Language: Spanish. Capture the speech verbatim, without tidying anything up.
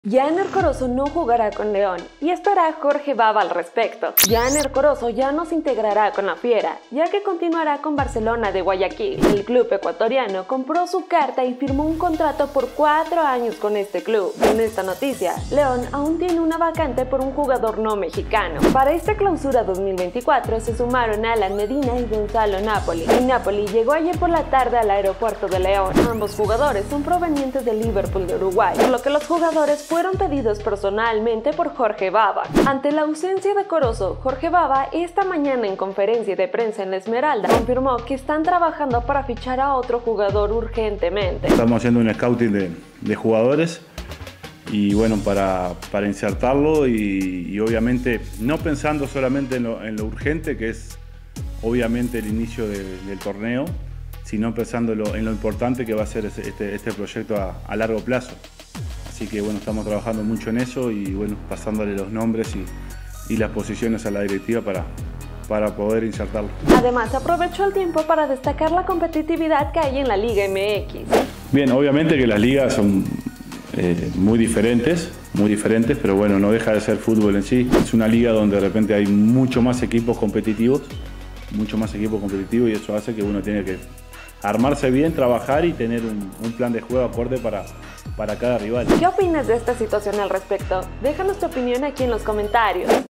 Yaner Corozo no jugará con León y estará Jorge Baba al respecto. Yaner Corozo ya no se integrará con la Fiera, ya que continuará con Barcelona de Guayaquil. El club ecuatoriano compró su carta y firmó un contrato por cuatro años con este club. En esta noticia, León aún tiene una vacante por un jugador no mexicano. Para esta clausura dos mil veinticuatro se sumaron Alan Medina y Gonzalo Napoli. El Napoli llegó ayer por la tarde al aeropuerto de León. Ambos jugadores son provenientes del Liverpool de Uruguay, por lo que los jugadores fueron pedidos personalmente por Jorge Baba. Ante la ausencia de Corozo, Jorge Baba esta mañana en conferencia de prensa en La Esmeralda confirmó que están trabajando para fichar a otro jugador urgentemente. Estamos haciendo un scouting de, de jugadores y bueno, para, para insertarlo y, y obviamente no pensando solamente en lo, en lo urgente, que es obviamente el inicio de, del torneo, sino pensando en lo, en lo importante que va a ser este, este proyecto a, a largo plazo. Así que bueno, estamos trabajando mucho en eso y bueno, pasándole los nombres y, y las posiciones a la directiva para, para poder insertarlo. Además, aprovechó el tiempo para destacar la competitividad que hay en la Liga M X. Bien, obviamente que las ligas son eh, muy diferentes, muy diferentes, pero bueno, no deja de ser fútbol en sí. Es una liga donde de repente hay mucho más equipos competitivos, mucho más equipos competitivos y eso hace que uno tiene que armarse bien, trabajar y tener un, un plan de juego acorde para, para cada rival. ¿Qué opinas de esta situación al respecto? Déjanos tu opinión aquí en los comentarios.